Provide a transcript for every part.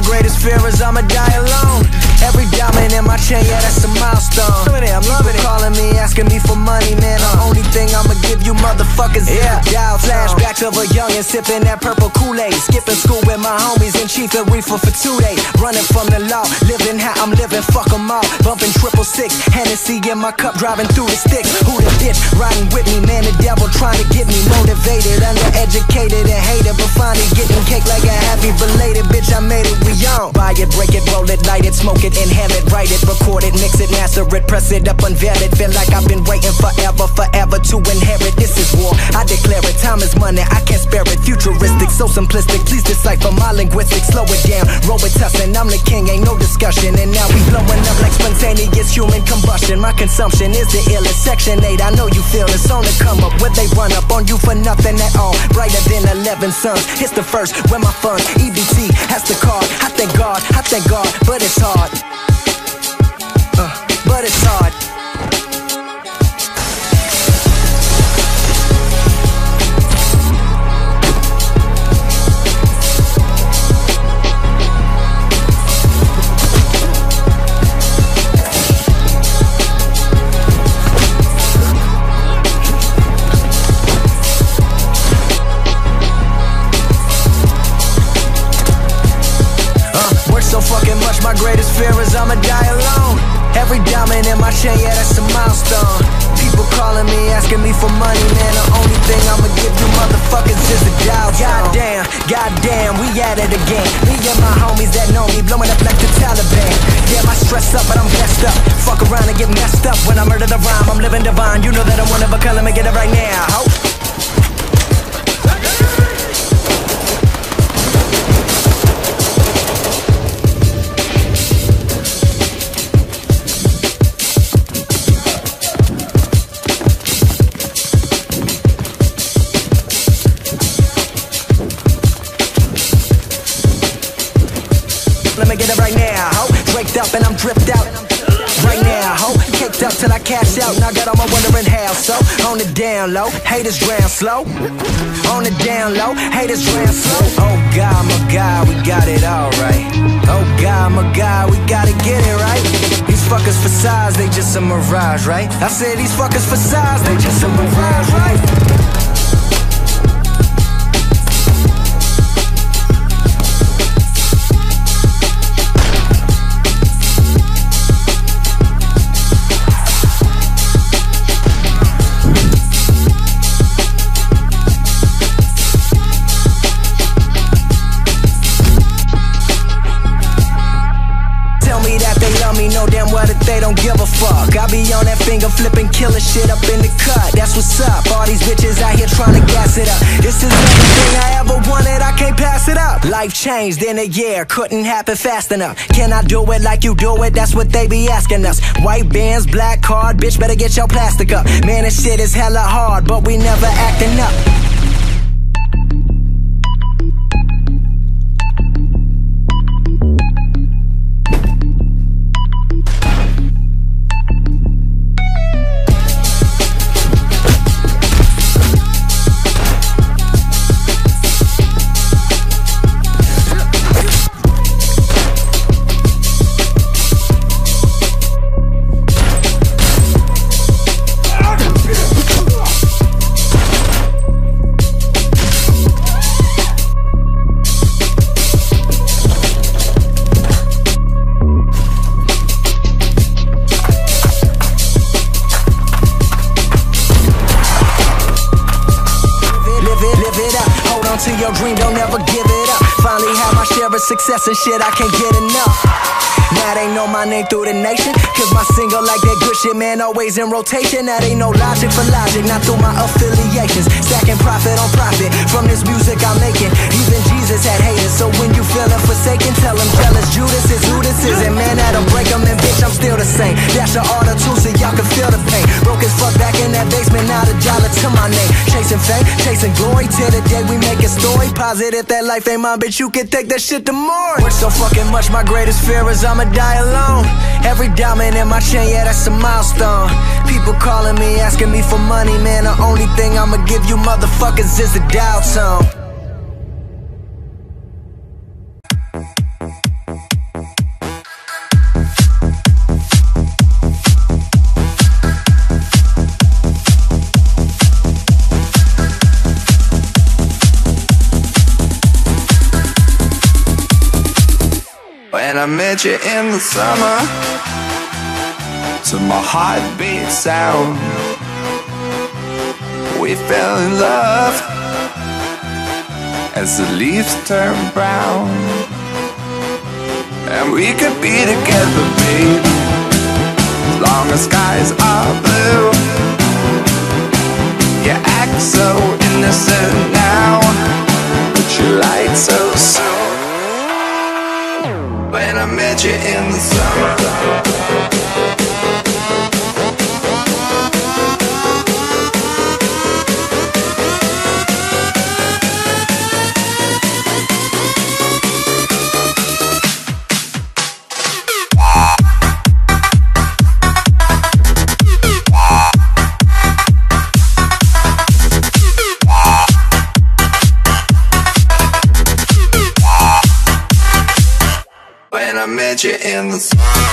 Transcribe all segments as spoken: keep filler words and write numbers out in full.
greatest fear is I'ma die alone. Every diamond in my chain, yeah, that's a milestone. I'm loving it. Calling me, asking me for money, man. The only thing I'ma give you motherfuckers is a dial tone. Flashbacks of a youngin' sipping that purple Kool-Aid, skipping school with my homies and chief and reefer for two days. Running from the law, living how I'm living, fuck 'em all. Bumping triple six, Hennessy in my cup, driving through the sticks. Who the bitch riding with me, man? The devil trying to get me motivated, undereducated and hated, but finally getting cake like a happy belated. Bitch, I made it, we on. Buy it, break it, roll it, light it, smoke it, inhale it, write it, record it, mix it, master it, press it up, unveil it. Feel like I've been waiting forever, forever to inherit. This is war, I declare it. Time is money, I can't spare it. Futuristic, so simplistic. Please decipher my linguistics. Slow it down, Robitussin. I'm the king, ain't no discussion. And now we blowing up like spontaneous human combustion. My consumption is the illest. Section eight, I know you feel it's on the come up. Where they run up on you for nothing at all. Brighter than eleven suns. It's the first, where my funds. E B T has the card. I thank God, I thank God, but it's hard. Uh, but it's hard. So fucking much, my greatest fear is I'ma die alone. Every diamond in my chain, yeah, that's a milestone. People calling me, asking me for money, man. The only thing I'ma give you motherfuckers is a dial tone. Goddamn, goddamn, we at it again. Me and my homies that know me, blowing up like the Taliban. Yeah, I stress up, but I'm blessed up. Fuck around and get messed up. When I murder the rhyme, I'm living divine. You know that I'm one of a kind, let me get it right now, ho. Let me get it right now, ho. Draked up and I'm dripped out. Right now, ho. Caked up till I cash out. Now I got all my wondering how. So, on the down low, haters drown slow. On the down low, haters drown slow. Oh God, my God, we got it all right. Oh God, my God, we gotta get it right. These fuckers for size, they just a mirage, right? I said these fuckers for size, they just a mirage, right? Know damn well that they don't give a fuck. I be on that finger flipping killer shit up in the cut. That's what's up. All these bitches out here trying to gas it up. This is everything I ever wanted, I can't pass it up. Life changed in a year, couldn't happen fast enough. Can I do it like you do it? That's what they be asking us. White bands, black card, bitch better get your plastic up. Man, this shit is hella hard, but we never acting up. To your dream, don't ever give it up. Finally have my share of success and shit, I can't get enough. Now they know my name through the nation, cause my single like that good shit, man, always in rotation. That ain't no logic for logic, not through my affiliations. Stacking profit on profit from this music I'm making. Even Jesus had haters, so when you feeling forsaken, tell them jealous Judas is who this is. And man, that'll break them, and bitch, I'm still the same. Dash of all the tools so y'all can feel the pain. Broke as fuck back in that basement, not a dollar to my name. Chasing fame, chasing glory, till the day we make a story. Positive that life ain't mine, bitch, you can take that shit to more. Work so fucking much, my greatest fear is I'ma die alone. Every diamond in my chain, yeah, that's a milestone. People calling me, asking me for money, man. The only thing I'ma give you motherfuckers is a dial tone. met you in the summer, to my heartbeat sound, we fell in love as the leaves turn brown. And we could be together, baby, as long as skies are blue. You act so innocent now, but you lied so soon. When I met you in the summer, when I met you in the summer.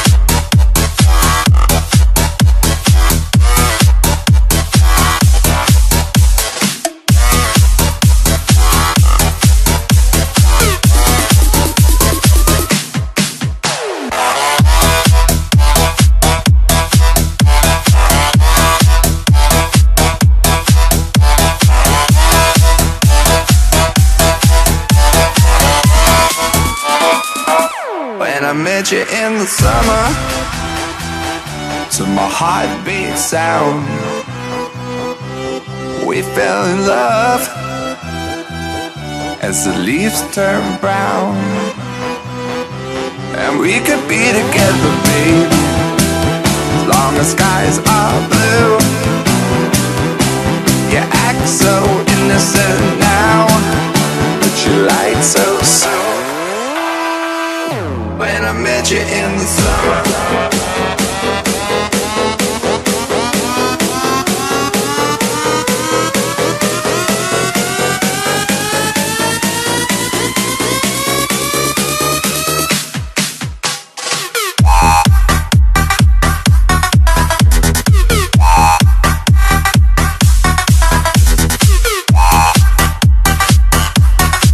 When I met you in the summer, to my heartbeat sound, we fell in love as the leaves turn brown. And we could be together, baby, as long as skies are blue. You act so innocent now, but you lied so soon. When I met you in the summer,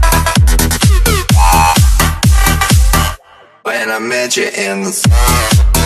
when I met you in the summer.